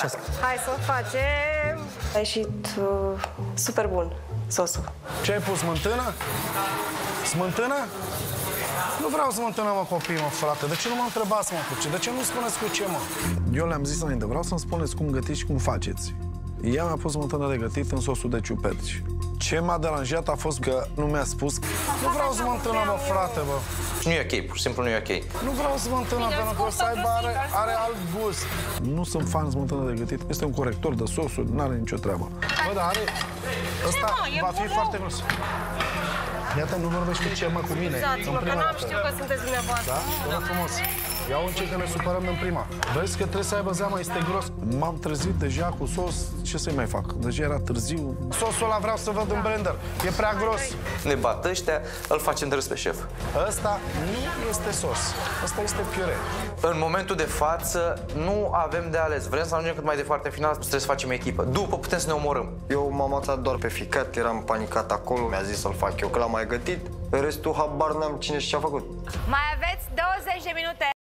românească. Hai să o facem. A ieșit super bun sosul. Ce ai pus, smântână? Smântână? Nu vreau smântână, mă, copii, mă, frate. De ce nu mă întrebați, mă, cu ce? De ce nu spuneți cu ce, mă? Eu le-am zis înainte, vreau să-mi spuneți cum gătiți și cum faceți. Ea mi-a pus smântână de gătit în sosul de ciuperci. Ce m-a deranjat a fost că nu mi-a spus. Nu vreau smântână, mă, frate, bă. Nu e ok, pur și simplu nu e ok. Nu vreau smântână, pentru că o să aibă, are alt gust. Nu sunt fan smântână de gătit. Este un corector de sosuri, n-are nicio treabă. Bă, dar are... Ăsta va fi foarte gros. Iată, nu vorbești cu ce, mă, cu mine. Scuzați-mă, că n-am știut că sunteți dumneavoastră. Da? Bună frumos. Ia un ce că ne supărăm în prima. Vezi că trebuie să aibă zeama, este gros. M-am trezit deja cu sos, ce să-i mai fac? Deja era târziu. Sosul ăla vreau să văd în blender. E prea gros. Ne bat ăștia, îl facem de râs pe șef. Ăsta nu este sos. Ăsta este piure. În momentul de față nu avem de ales. Vrem să ajungem cât mai departe în final, trebuie să facem echipă. După putem să ne omorâm. Eu m-am axat doar pe ficat, eram panicat acolo, mi-a zis să-l fac eu, că l-am mai gătit. Restul habar n-am cine și ce-a făcut. Mai aveți 20 de minute.